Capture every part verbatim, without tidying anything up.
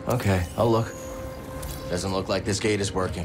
Okay, I'll look. Doesn't look like this gate is working.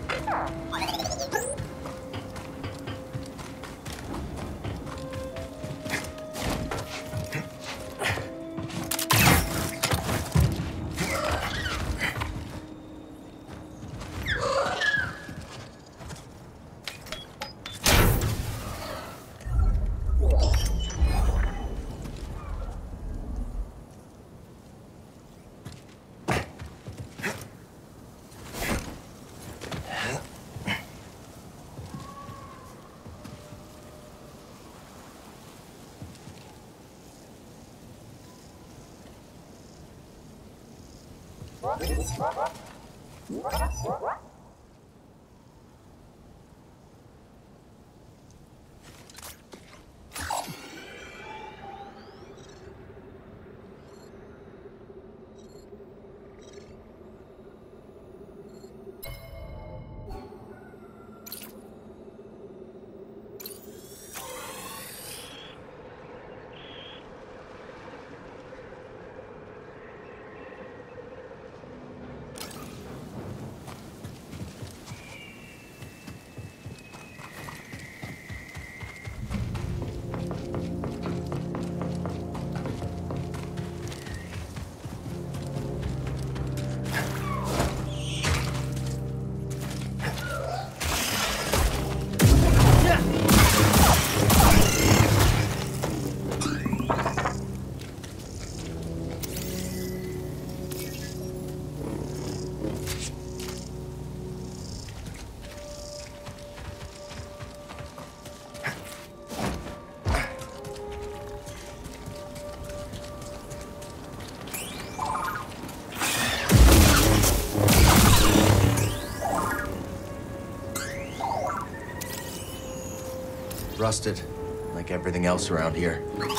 Rusted, like everything else around here.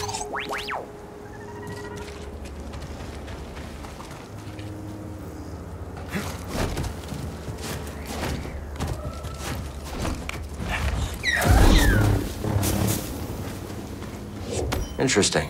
Interesting.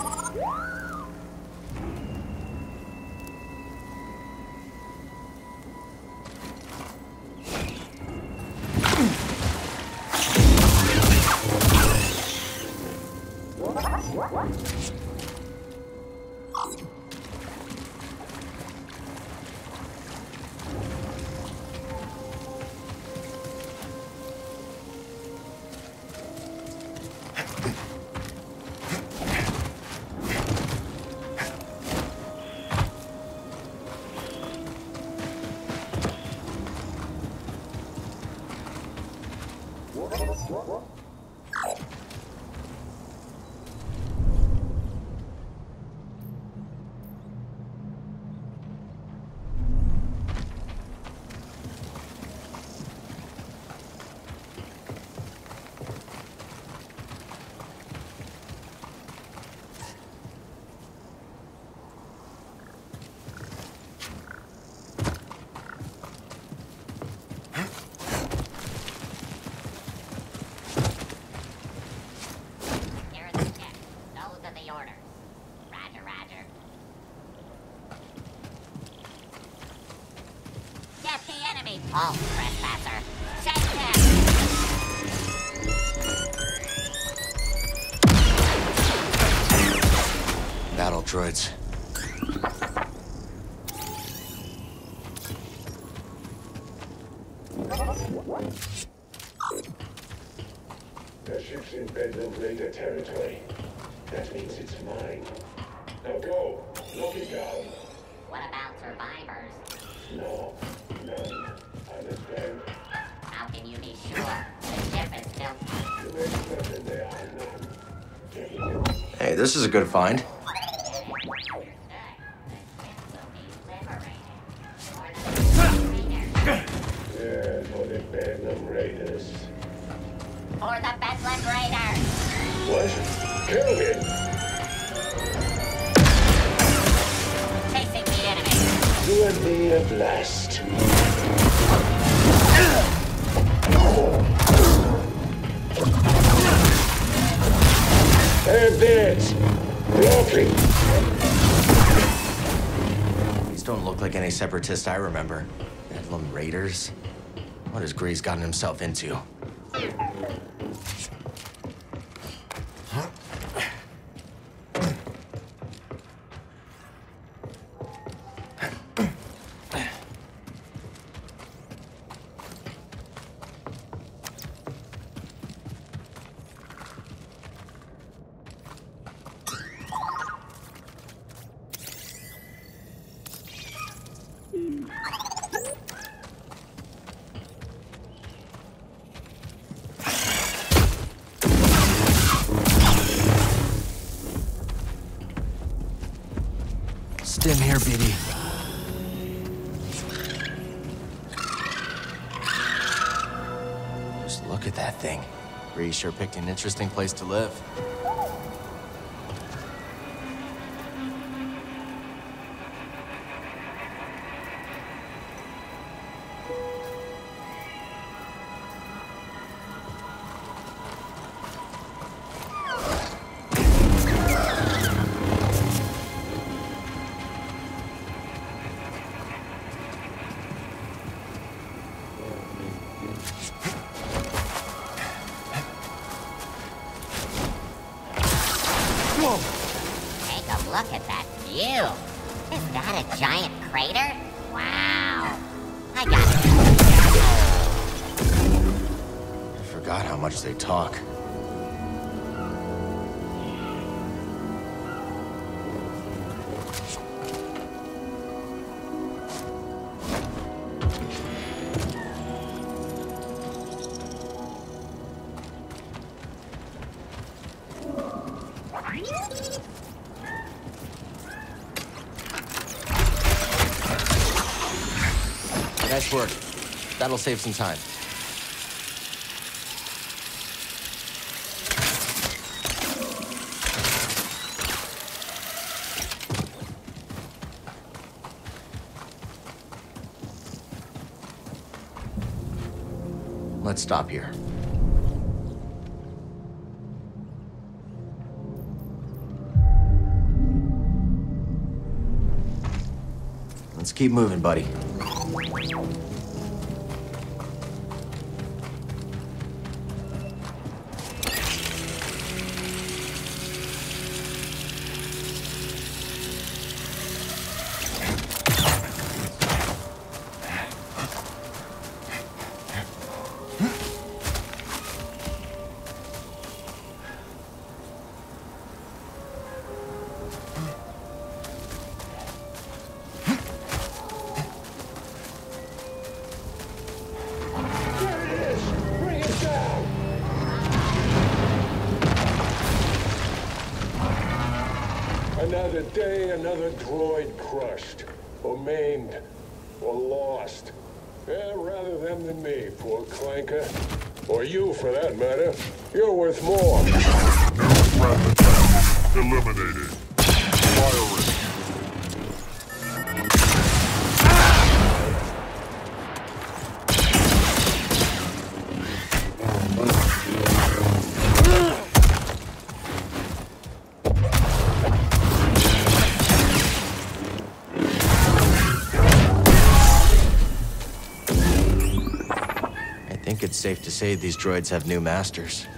Oh, trespasser. Take him! Battle droids. The ship's in Bedlam Raider territory. That means it's mine. Now go. Lock it down. What about survivors? No. None. Understand? How can you be sure? The ship is still... To make certain there are none. Take it. Hey, this is a good find. Yeah, for the Bedlam Raiders. For the Bedlam Raiders! What? Kill him! Chasing the enemy. You and me a blast. They're dead. Blocking. These don't look like any separatists I remember. Bedlam raiders? What has Grease gotten himself into? Stim here, B B. Just look at that thing. Bree sure picked an interesting place to live. Take a look at that view. Is that a giant crater? Wow. I got it. I forgot how much they talk. Nice work. That'll save some time. Let's stop here. Let's keep moving, buddy. Another day, another droid crushed, or maimed, or lost. Yeah, rather them than me, poor clanker. Or you, for that matter. You're worth more. Eliminated. Firing. I think it's safe to say these droids have new masters.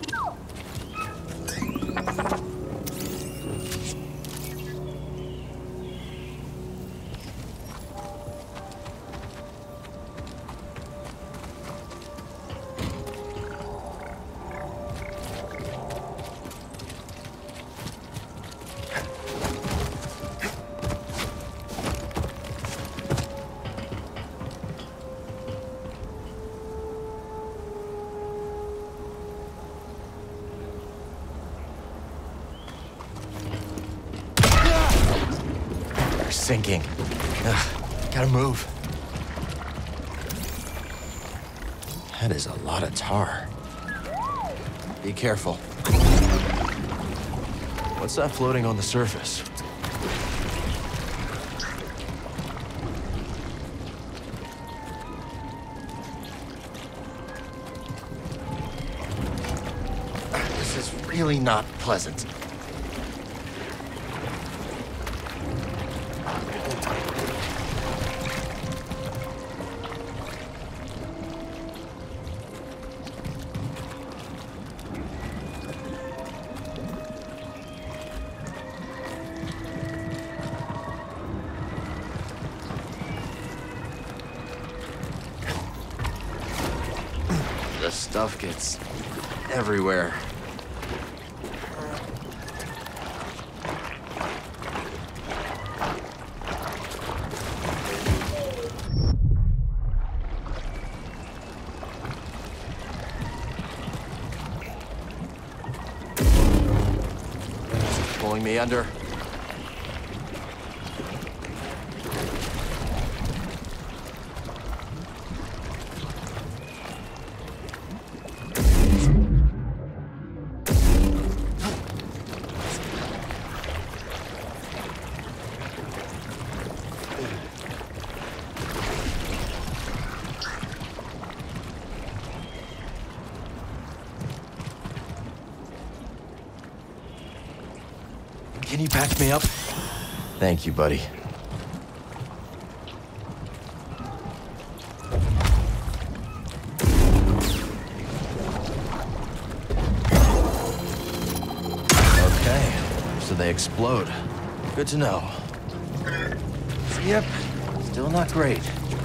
Sinking. Ugh, gotta move. That is a lot of tar. Be careful. What's that floating on the surface? This is really not pleasant. stuff gets everywhere. Pulling me under. Can you patch me up? Thank you, buddy. Okay, so they explode. Good to know. Yep, still not great.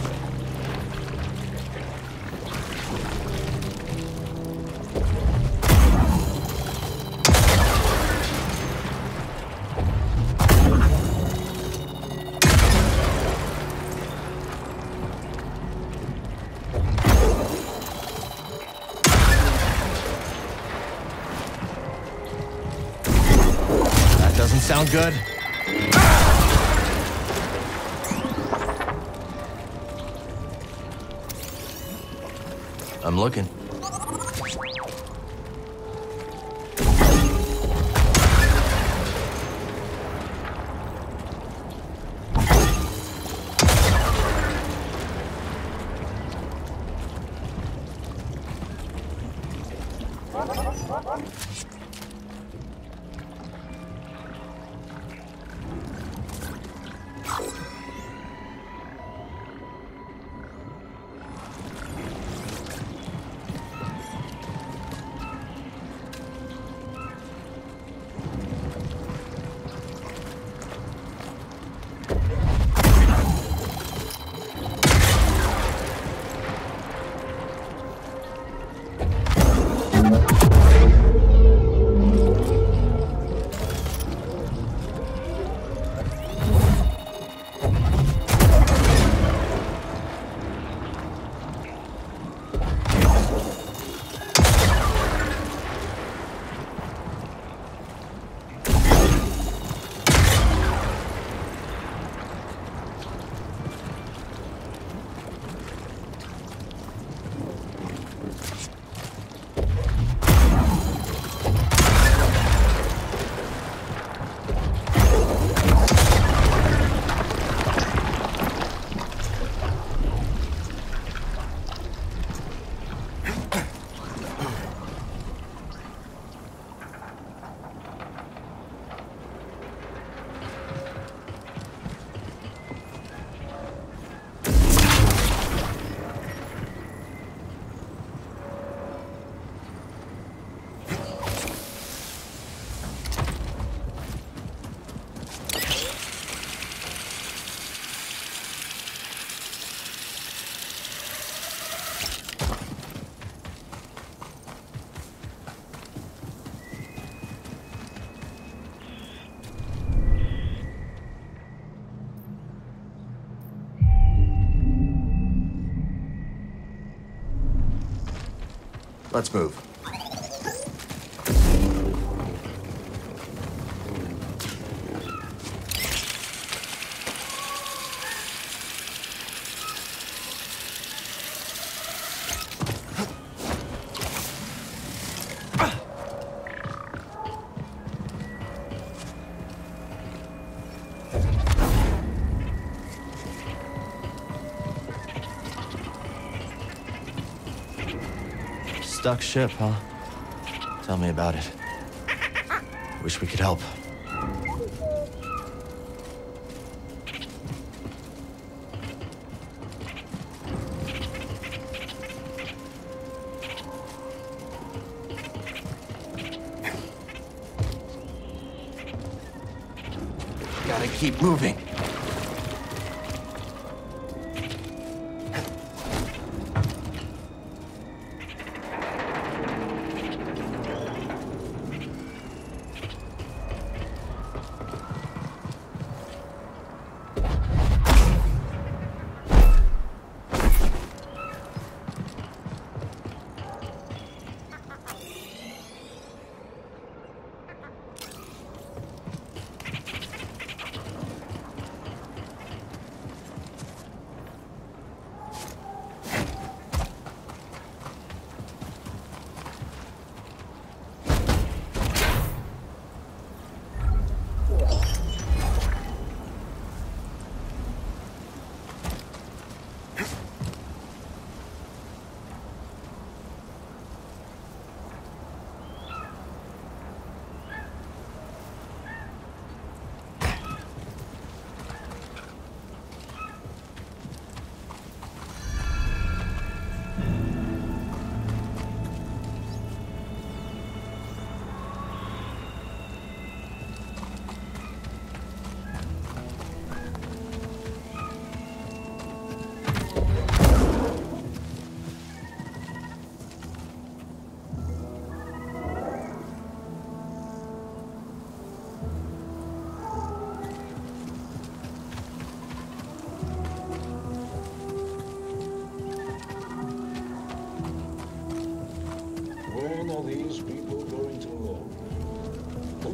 Doesn't sound good. I'm looking. Let's move. Stuck ship, huh? Tell me about it. Wish we could help. Gotta keep moving.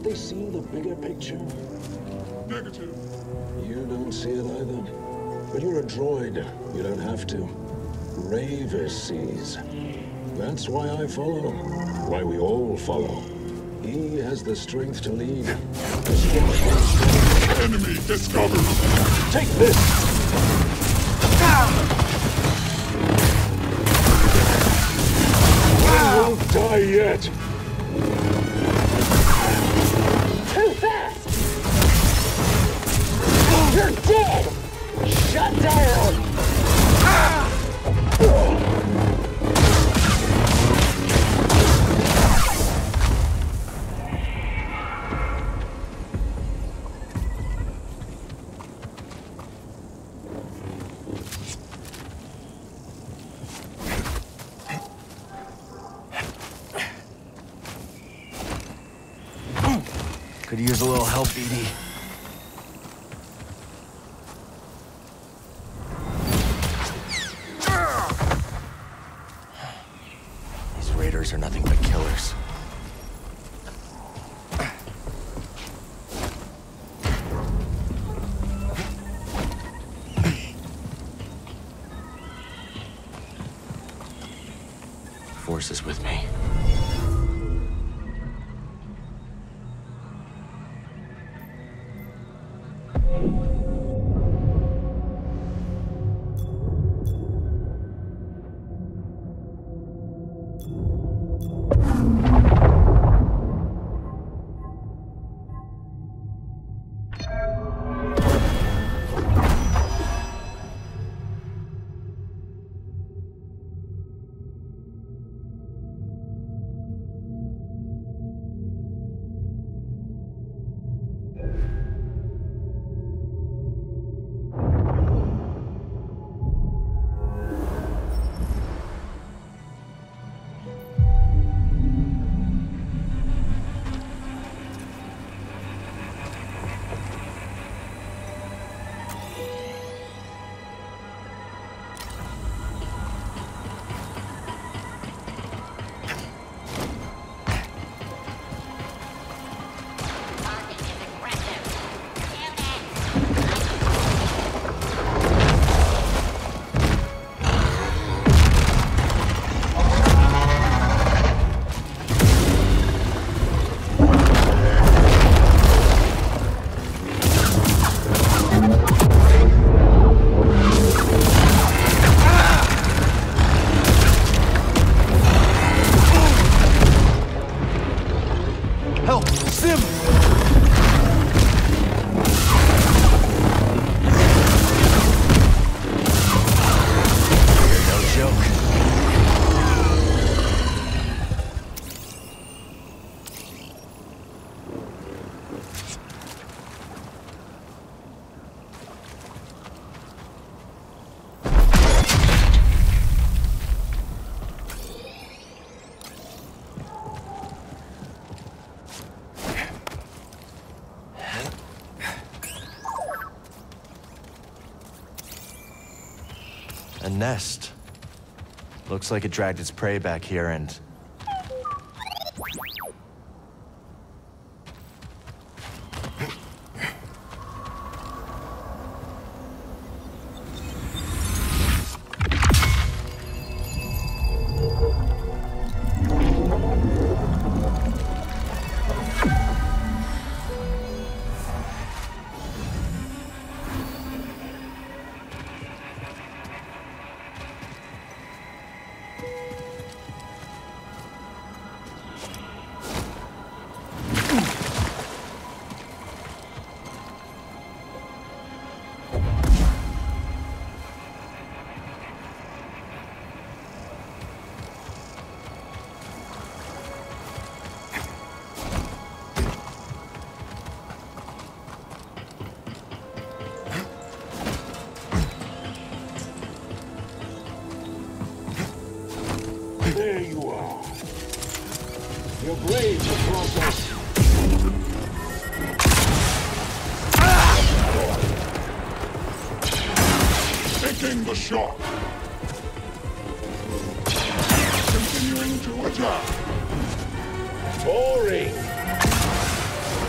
they see the bigger picture? Negative. You don't see it either. But you're a droid. You don't have to. Raver sees. That's why I follow. Why we all follow. He has the strength to lead. Enemy discovered. Take this! I won't die yet! Too fast! You're dead! Shut down! Could use a little help, Edie. These raiders are nothing but killers. Force is with me. A nest. Looks like it dragged its prey back here and... There you are. Your blades are processed. Taking the shot. Continuing to attack. Boring.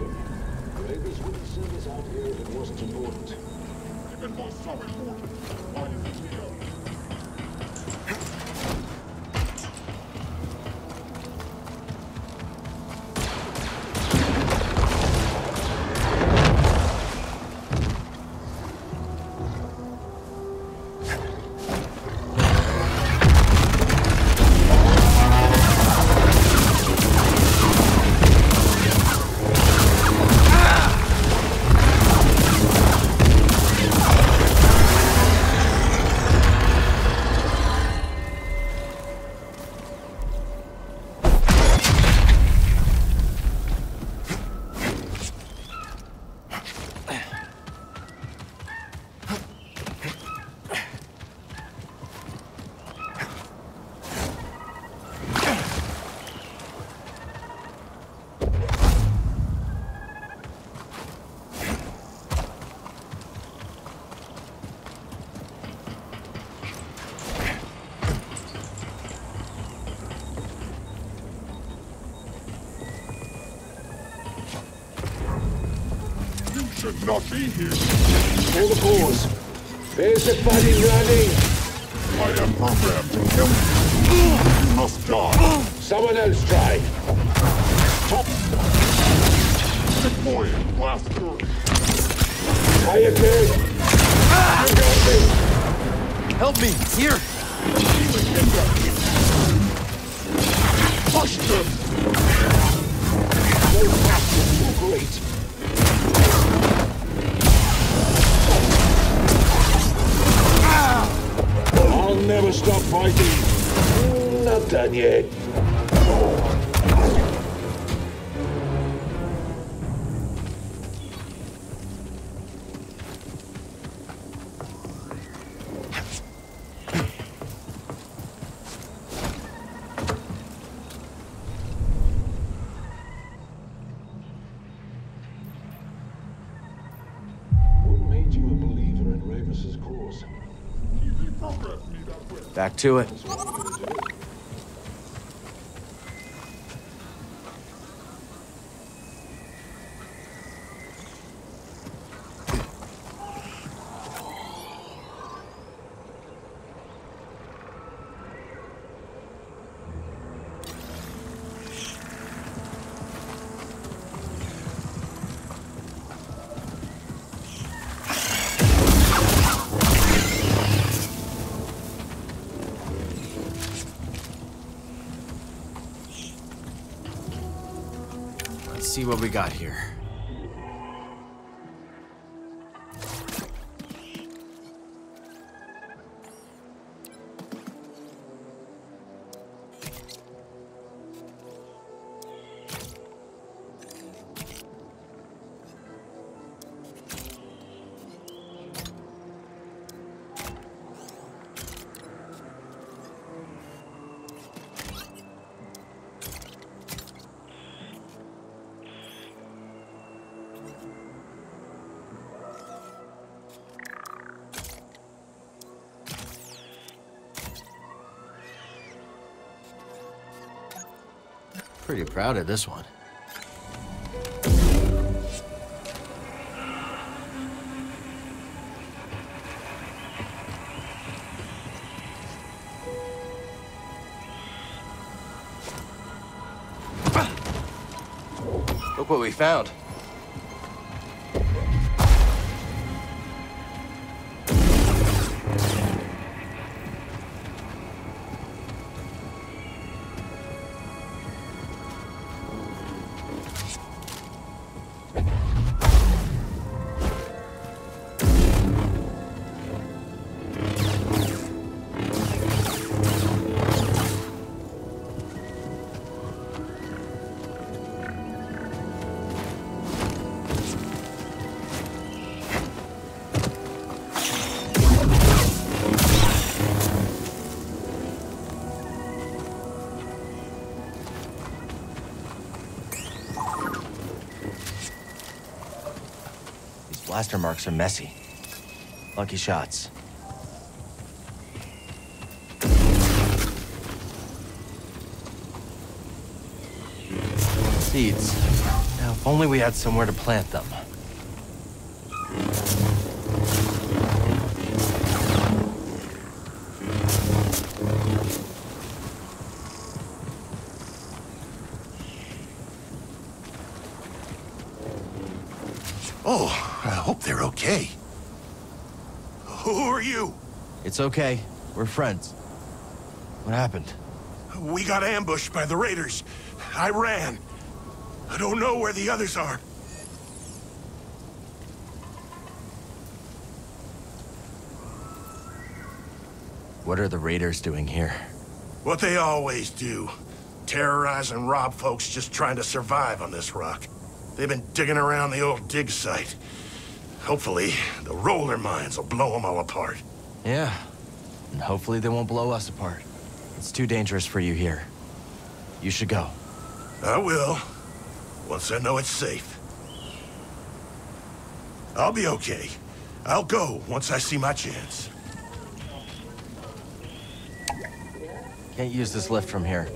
mission. Raiders wouldn't send us out here if it wasn't important. If it was so important, why didn't we go? Should not be here. For the cause. There's the buddy running. I am programmed to kill you. You must die. Someone else try. Top. Deploying blast turret. Try again. You got me. Help me! Here! Healing index. Push them. Those bastards are great. I'll never stop fighting. Not done yet. What made you a believer in Ravis's cause? He reprogrammed me that way. Back to it. Let's see what we got here. Pretty proud of this one. Look what we found. Blaster marks are messy. Lucky shots. Seeds. Now, if only we had somewhere to plant them. Oh, I hope they're okay. Who are you? It's okay. We're friends. What happened? We got ambushed by the raiders. I ran. I don't know where the others are. What are the raiders doing here? What they always do. Terrorize and rob folks just trying to survive on this rock. They've been digging around the old dig site. Hopefully, the roller mines will blow them all apart. Yeah. And hopefully they won't blow us apart. It's too dangerous for you here. You should go. I will. Once I know it's safe. I'll be okay. I'll go once I see my chance. Can't use this lift from here.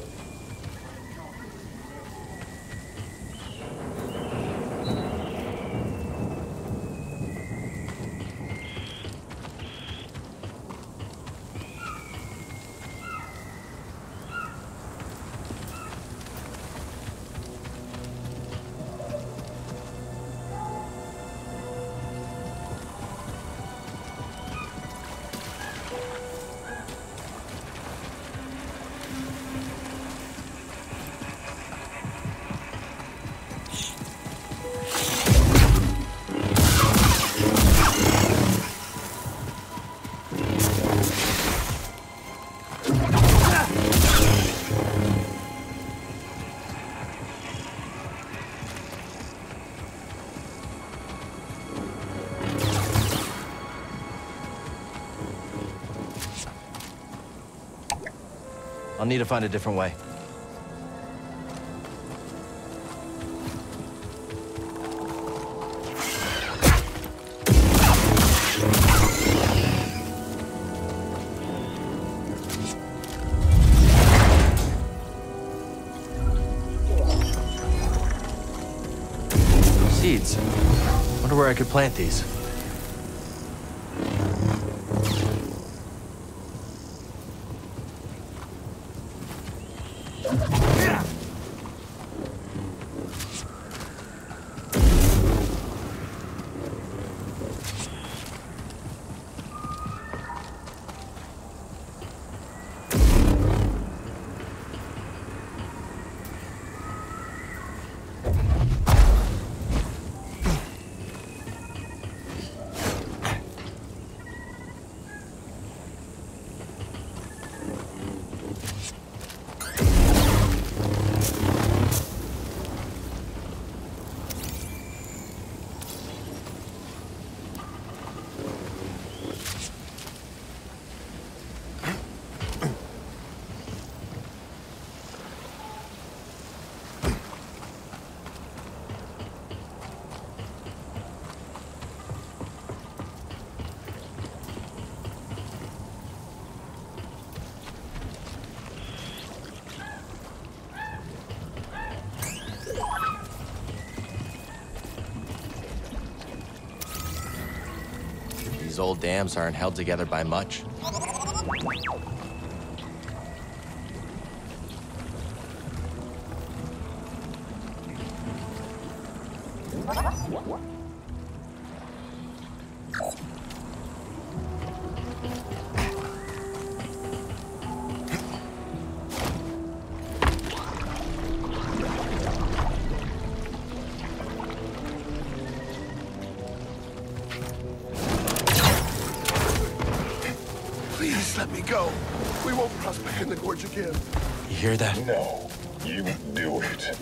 I'll need to find a different way. Seeds. Wonder where I could plant these. These old dams aren't held together by much. Please let me go. We won't cross back in the gorge again. You hear that? No, you do it.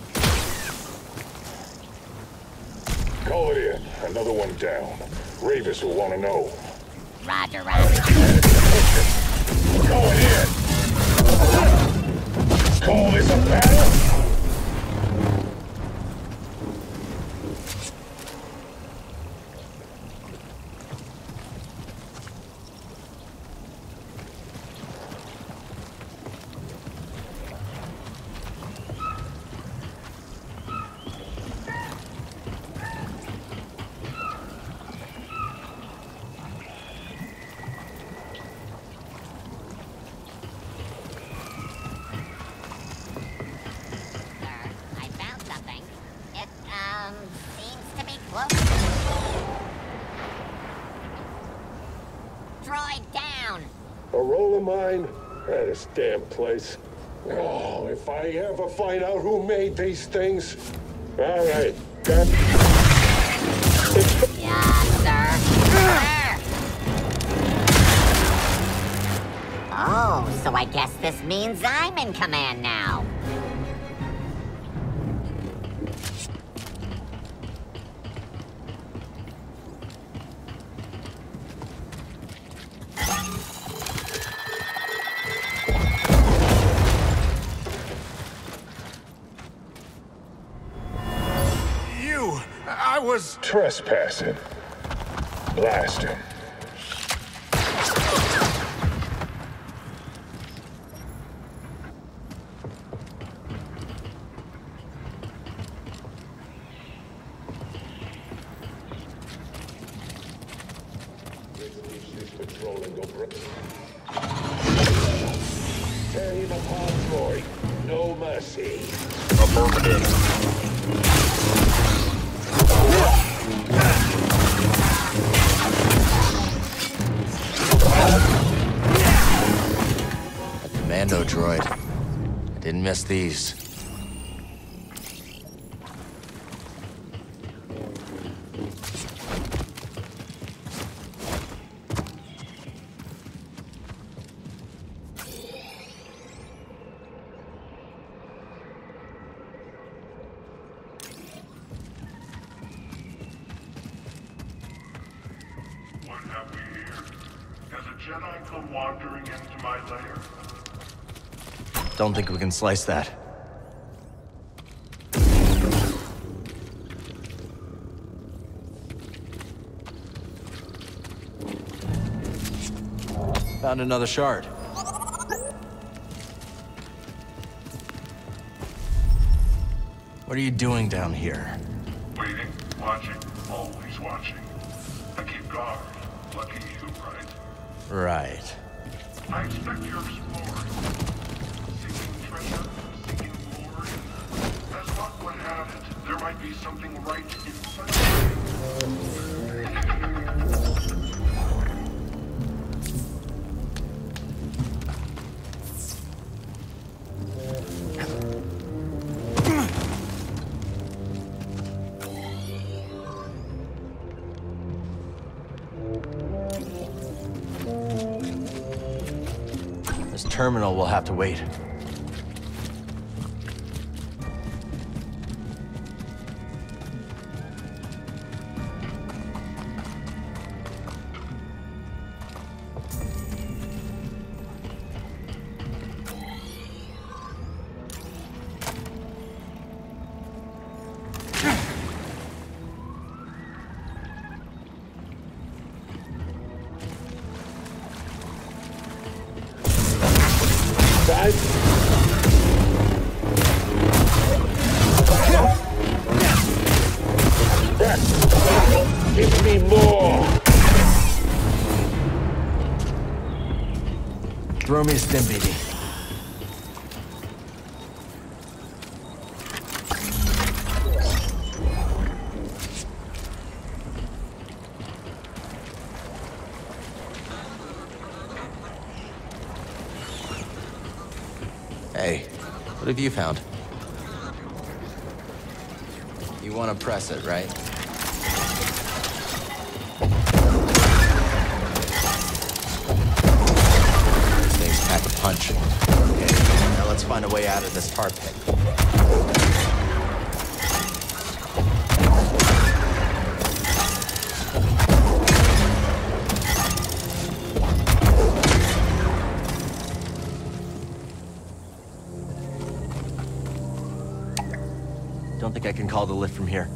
Call it in. Another one down. Ravis will want to know. Roger, roger. Call it in. Call this a battle? close. Droid down! A roller mine? Ah, this damn place. Oh, if I ever find out who made these things. All right. That... Yeah, sir. Sir. Oh, so I guess this means I'm in command now. I was trespassing. Blast him. Tear him apart, Roy. No mercy. Affirmative. Commando droid. I didn't miss these. What have we here? Has a Jedi come wandering into my lair? Don't think we can slice that. Found another shard. What are you doing down here? Waiting, watching, always watching. I keep guard. Lucky you, right? Right. I expect you're exploring. Seeking treasure, seeking glory. As luck would have it, there might be something right inside. This terminal will have to wait. Give me more! Throw me a stim, baby. Hey, what have you found? You want to press it, right? These things pack a punch. Okay, now let's find a way out of this tar pit. Don't think I can call the lift from here.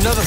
Another!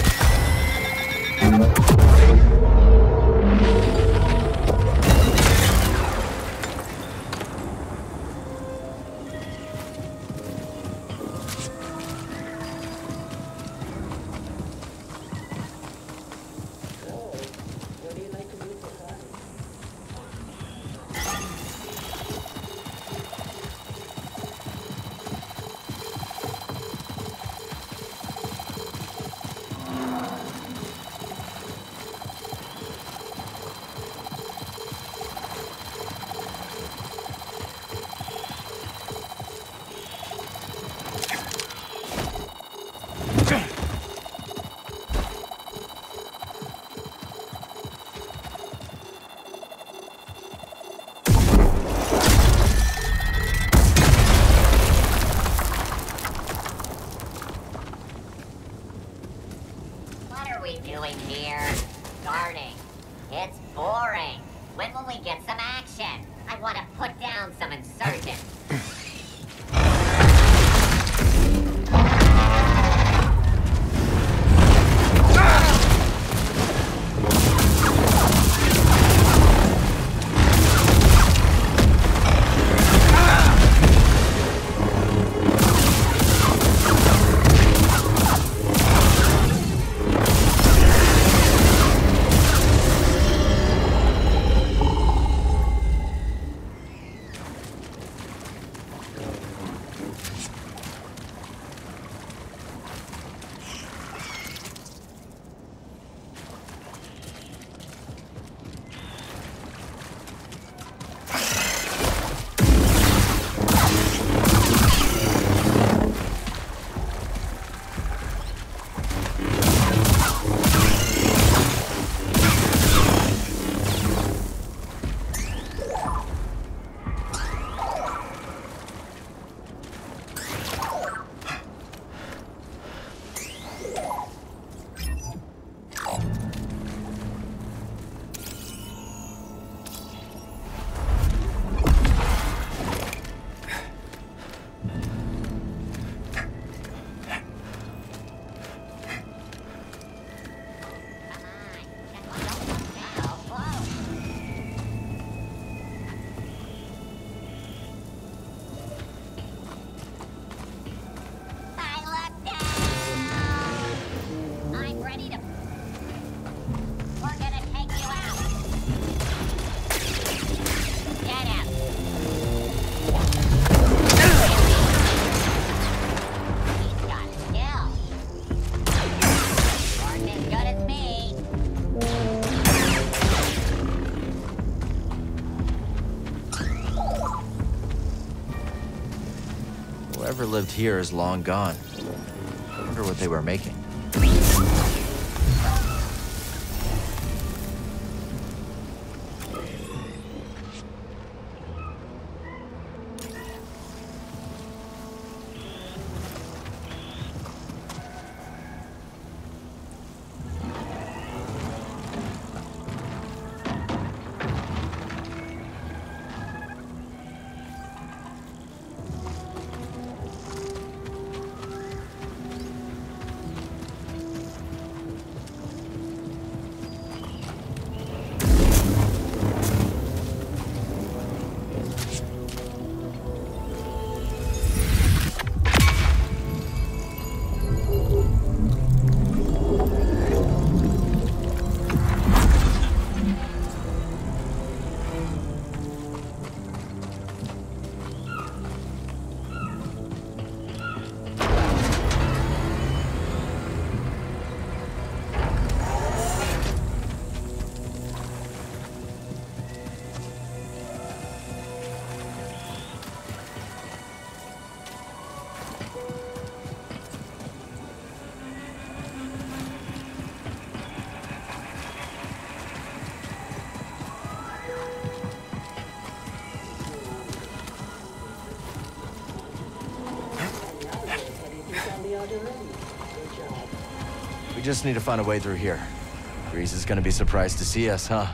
Doing here? Guarding. It's boring. When will we get some action? I want to put down some insurgents. Whoever lived here is long gone. I wonder what they were making. We just need to find a way through here. Grease is gonna be surprised to see us, huh?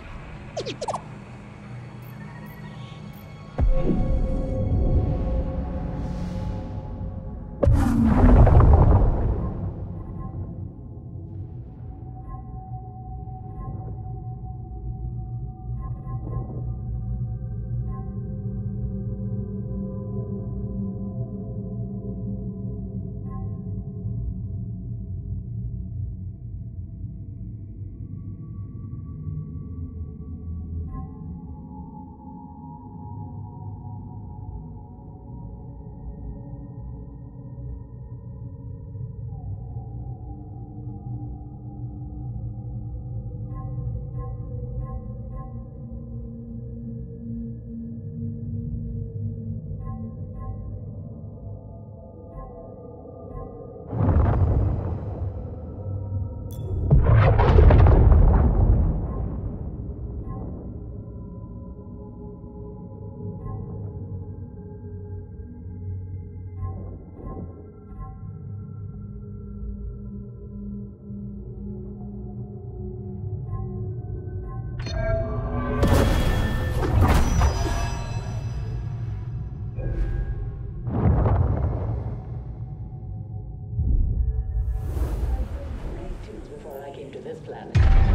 this planet.